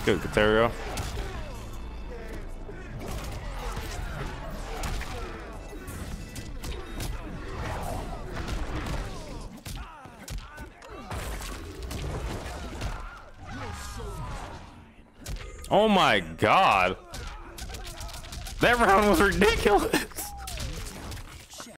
Good, Caterio. Oh my god. That round was ridiculous.